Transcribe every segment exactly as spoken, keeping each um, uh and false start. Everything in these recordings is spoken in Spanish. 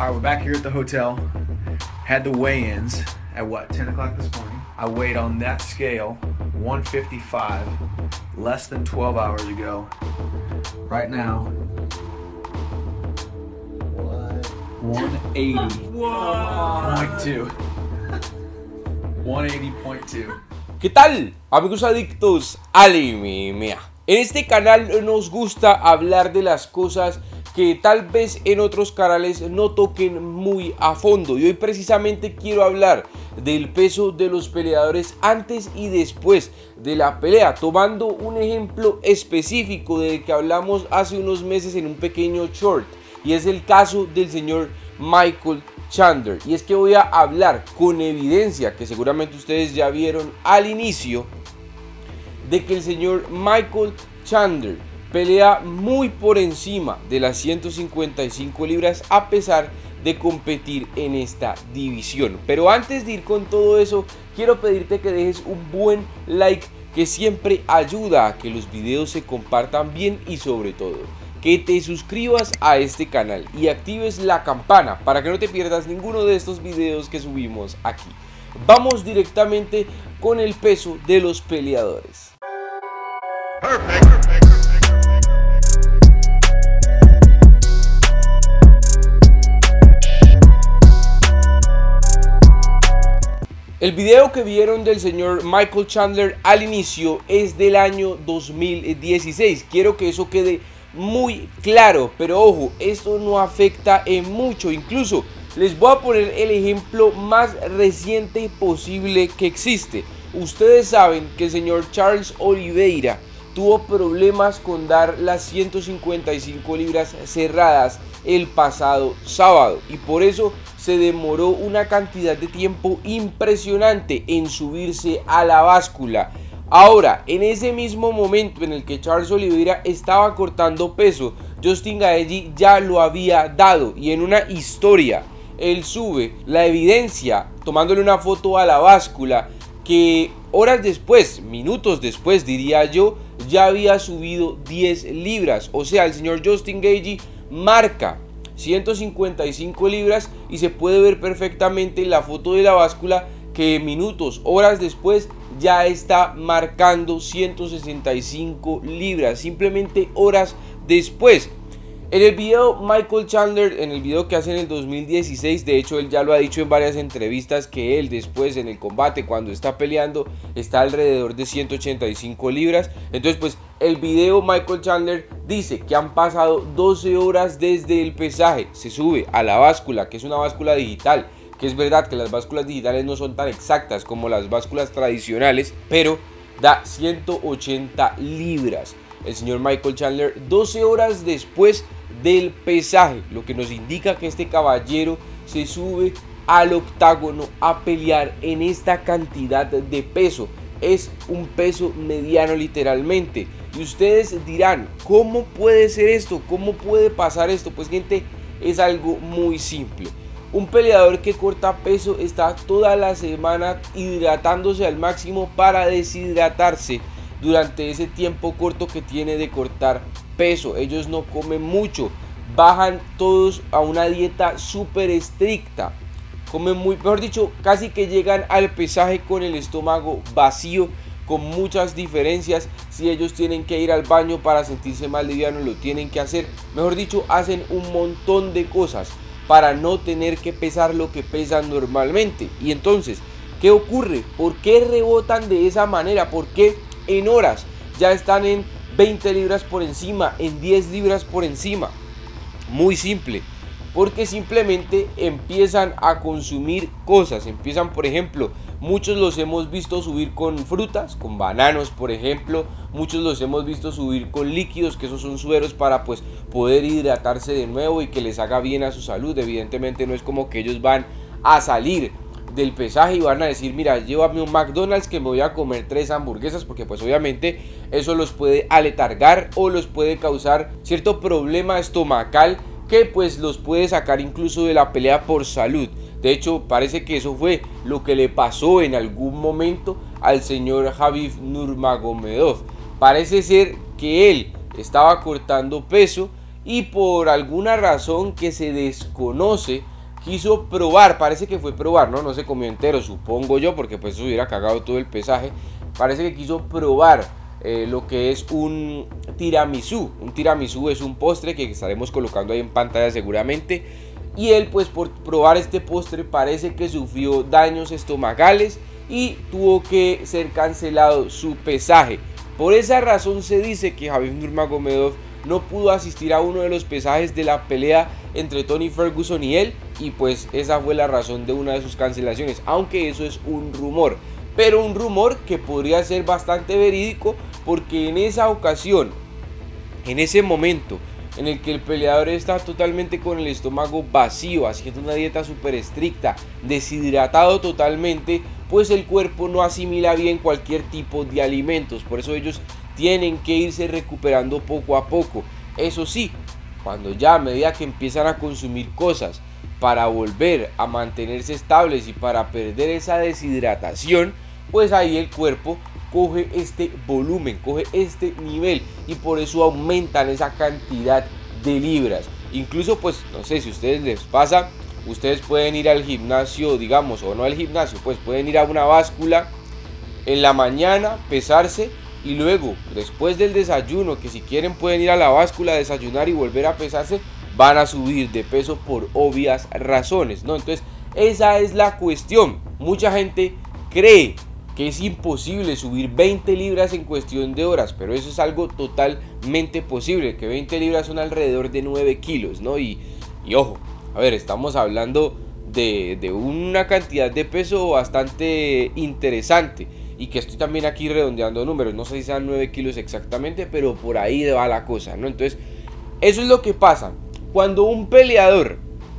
All right, we're back here at the hotel. Had the weigh-ins at what, ten o'clock this morning. I weighed on that scale one fifty-five, less than twelve hours ago. Right now, what? one eighty point two. one eighty point two. ¿Qué tal, amigos adictos al M M A? En este canal nos gusta hablar de las cosas que tal vez en otros canales no toquen muy a fondo, y hoy precisamente quiero hablar del peso de los peleadores antes y después de la pelea, tomando un ejemplo específico del que hablamos hace unos meses en un pequeño short, y es el caso del señor Michael Chandler. Y es que voy a hablar con evidencia, que seguramente ustedes ya vieron al inicio, de que el señor Michael Chandler pelea muy por encima de las ciento cincuenta y cinco libras a pesar de competir en esta división. Pero antes de ir con todo eso, quiero pedirte que dejes un buen like, que siempre ayuda a que los videos se compartan bien, y sobre todo que te suscribas a este canal y actives la campana para que no te pierdas ninguno de estos videos que subimos aquí. Vamos directamente con el peso de los peleadores. Perfect. El video que vieron del señor Michael Chandler al inicio es del año dos mil dieciséis. Quiero que eso quede muy claro, pero ojo, esto no afecta en mucho. Incluso les voy a poner el ejemplo más reciente posible que existe. Ustedes saben que el señor Charles Oliveira tuvo problemas con dar las ciento cincuenta y cinco libras cerradas el pasado sábado, y por eso se demoró una cantidad de tiempo impresionante en subirse a la báscula. Ahora, en ese mismo momento en el que Charles Oliveira estaba cortando peso, Justin Gaethje ya lo había dado, y en una historia él sube la evidencia tomándole una foto a la báscula, que horas después, minutos después diría yo, ya había subido diez libras. O sea, el señor Justin Gaethje marca ciento cincuenta y cinco libras, y se puede ver perfectamente en la foto de la báscula que minutos, horas después ya está marcando ciento sesenta y cinco libras, simplemente horas después. En el video Michael Chandler, en el video que hace en el dos mil dieciséis, de hecho él ya lo ha dicho en varias entrevistas, que él después en el combate, cuando está peleando, está alrededor de ciento ochenta y cinco libras. Entonces pues el video Michael Chandler dice que han pasado doce horas desde el pesaje, se sube a la báscula, que es una báscula digital, que es verdad que las básculas digitales no son tan exactas como las básculas tradicionales, pero da ciento ochenta libras. El señor Michael Chandler doce horas después del pesaje, lo que nos indica que este caballero se sube al octágono a pelear en esta cantidad de peso. Es un peso mediano literalmente, y ustedes dirán, ¿cómo puede ser esto? ¿Cómo puede pasar esto? Pues gente, es algo muy simple. Un peleador que corta peso está toda la semana hidratándose al máximo para deshidratarse durante ese tiempo corto que tiene de cortar peso. Ellos no comen mucho, bajan todos a una dieta súper estricta, comen muy, mejor dicho, casi que llegan al pesaje con el estómago vacío, con muchas diferencias. Si ellos tienen que ir al baño para sentirse más livianos, lo tienen que hacer. Mejor dicho, hacen un montón de cosas para no tener que pesar lo que pesan normalmente. Y entonces, ¿qué ocurre? ¿Por qué rebotan de esa manera? ¿Por qué en horas ya están en veinte libras por encima, en diez libras por encima? Muy simple, porque simplemente empiezan a consumir cosas. Empiezan, por ejemplo, muchos los hemos visto subir con frutas, con bananos por ejemplo. Muchos los hemos visto subir con líquidos, que esos son sueros para pues poder hidratarse de nuevo y que les haga bien a su salud. Evidentemente no es como que ellos van a salir del pesaje y van a decir, mira, llévame un McDonald's que me voy a comer tres hamburguesas, porque pues obviamente eso los puede aletargar o los puede causar cierto problema estomacal que pues los puede sacar incluso de la pelea por salud. De hecho, parece que eso fue lo que le pasó en algún momento al señor Khabib Nurmagomedov. Parece ser que él estaba cortando peso y por alguna razón que se desconoce, quiso probar, parece que fue probar, ¿no? No se comió entero, supongo yo, porque pues eso hubiera cagado todo el pesaje. Parece que quiso probar eh, lo que es un tiramisú. Un tiramisú es un postre que estaremos colocando ahí en pantalla seguramente. Y él, pues por probar este postre, parece que sufrió daños estomacales y tuvo que ser cancelado su pesaje. Por esa razón se dice que Khabib Nurmagomedov no pudo asistir a uno de los pesajes de la pelea entre Tony Ferguson y él, y pues esa fue la razón de una de sus cancelaciones, aunque eso es un rumor, pero un rumor que podría ser bastante verídico, porque en esa ocasión, en ese momento en el que el peleador está totalmente con el estómago vacío, haciendo una dieta súper estricta, deshidratado totalmente, pues el cuerpo no asimila bien cualquier tipo de alimentos. Por eso ellos tienen que irse recuperando poco a poco. Eso sí, cuando ya a medida que empiezan a consumir cosas para volver a mantenerse estables y para perder esa deshidratación, pues ahí el cuerpo coge este volumen, coge este nivel, y por eso aumentan esa cantidad de libras. Incluso pues no sé si a ustedes les pasa, ustedes pueden ir al gimnasio, digamos, o no al gimnasio, pues pueden ir a una báscula en la mañana, pesarse, y luego después del desayuno, que si quieren pueden ir a la báscula a desayunar y volver a pesarse, van a subir de peso por obvias razones, ¿no? Entonces esa es la cuestión. Mucha gente cree que es imposible subir veinte libras en cuestión de horas, pero eso es algo totalmente posible, que veinte libras son alrededor de nueve kilos, ¿no? Y, y ojo, a ver, estamos hablando de, de una cantidad de peso bastante interesante, y que estoy también aquí redondeando números, no sé si sean nueve kilos exactamente, pero por ahí va la cosa, ¿no? Entonces, eso es lo que pasa cuando un peleador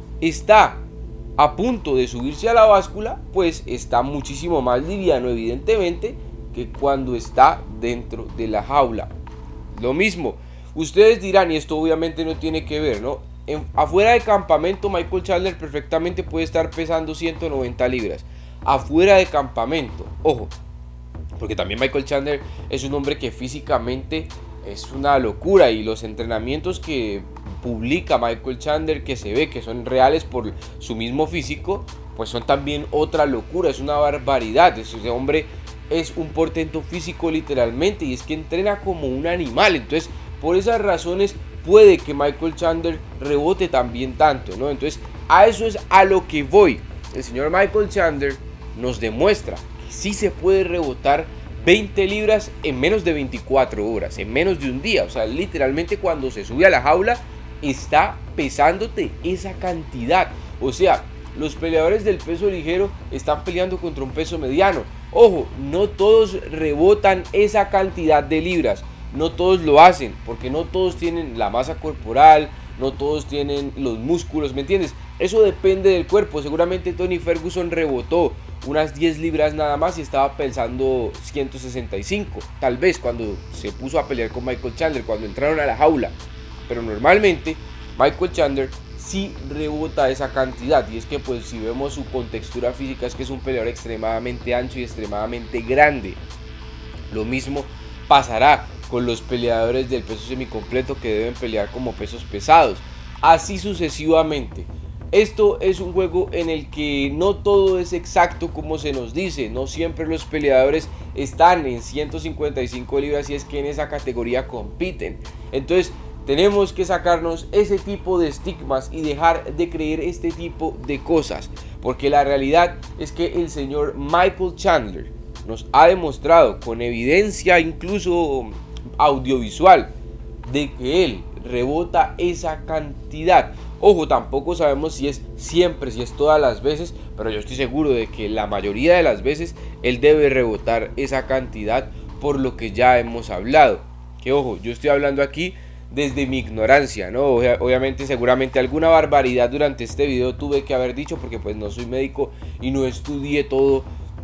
está a punto de subirse a la báscula, pues está muchísimo más liviano, evidentemente, que cuando está dentro de la jaula. Lo mismo, ustedes dirán, y esto obviamente no tiene que ver, ¿no? En, afuera de campamento, Michael Chandler perfectamente puede estar pesando ciento noventa libras. Afuera de campamento, ojo, porque también Michael Chandler es un hombre que físicamente es una locura, y los entrenamientos que publica Michael Chandler, que se ve que son reales por su mismo físico, pues son también otra locura, es una barbaridad. Ese hombre es un portento físico literalmente, y es que entrena como un animal. Entonces por esas razones puede que Michael Chandler rebote también tanto, ¿no? Entonces a eso es a lo que voy. El señor Michael Chandler nos demuestra que sí se puede rebotar veinte libras en menos de veinticuatro horas, en menos de un día. O sea, literalmente cuando se sube a la jaula está pesándote esa cantidad. O sea, los peleadores del peso ligero están peleando contra un peso mediano. Ojo, no todos rebotan esa cantidad de libras, no todos lo hacen, porque no todos tienen la masa corporal, no todos tienen los músculos, ¿me entiendes? Eso depende del cuerpo. Seguramente Tony Ferguson rebotó unas diez libras nada más y estaba pensando ciento sesenta y cinco, tal vez cuando se puso a pelear con Michael Chandler, cuando entraron a la jaula. Pero normalmente Michael Chandler sí rebota esa cantidad, y es que pues si vemos su contextura física, es que es un peleador extremadamente ancho y extremadamente grande. Lo mismo pasará con los peleadores del peso semicompleto, que deben pelear como pesos pesados, así sucesivamente. Esto es un juego en el que no todo es exacto como se nos dice, no siempre los peleadores están en ciento cincuenta y cinco libras, y es que en esa categoría compiten. Entonces tenemos que sacarnos ese tipo de estigmas y dejar de creer este tipo de cosas, porque la realidad es que el señor Michael Chandler nos ha demostrado con evidencia incluso audiovisual de que él rebota esa cantidad. Ojo, tampoco sabemos si es siempre, si es todas las veces, pero yo estoy seguro de que la mayoría de las veces él debe rebotar esa cantidad, por lo que ya hemos hablado. Que ojo, yo estoy hablando aquí desde mi ignorancia, ¿no? Obviamente, seguramente alguna barbaridad durante este video tuve que haber dicho, porque pues no soy médico y no estudié todo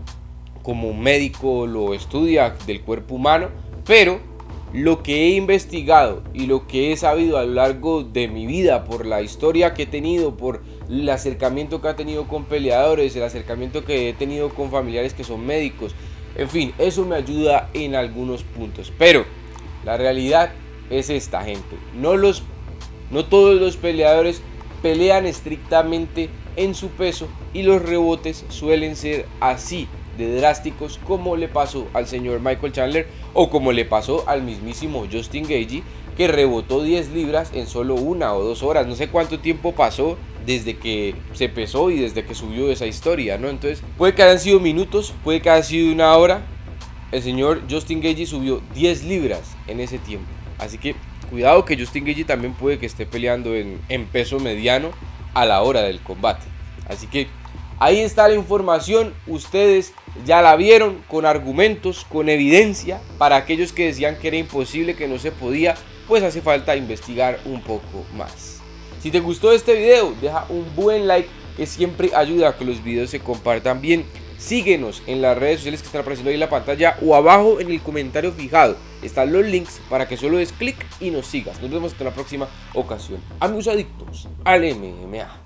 como un médico lo estudia del cuerpo humano, pero lo que he investigado y lo que he sabido a lo largo de mi vida, por la historia que he tenido, por el acercamiento que he tenido con peleadores, el acercamiento que he tenido con familiares que son médicos, en fin, eso me ayuda en algunos puntos. Pero la realidad es esta, gente. No, los, no todos los peleadores pelean estrictamente en su peso y los rebotes suelen ser así de drásticos, como le pasó al señor Michael Chandler o como le pasó al mismísimo Justin Gaethje, que rebotó diez libras en solo una o dos horas. No sé cuánto tiempo pasó desde que se pesó y desde que subió esa historia, ¿no? Entonces puede que hayan sido minutos, puede que haya sido una hora. El señor Justin Gaethje subió diez libras en ese tiempo, así que cuidado, que Justin Gaethje también puede que esté peleando en, en peso mediano a la hora del combate. Así que ahí está la información, ustedes ya la vieron, con argumentos, con evidencia. Para aquellos que decían que era imposible, que no se podía, pues hace falta investigar un poco más. Si te gustó este video, deja un buen like, que siempre ayuda a que los videos se compartan bien. Síguenos en las redes sociales que están apareciendo ahí en la pantalla o abajo en el comentario fijado. Están los links para que solo des clic y nos sigas. Nos vemos hasta la próxima ocasión. Amigos adictos al M M A.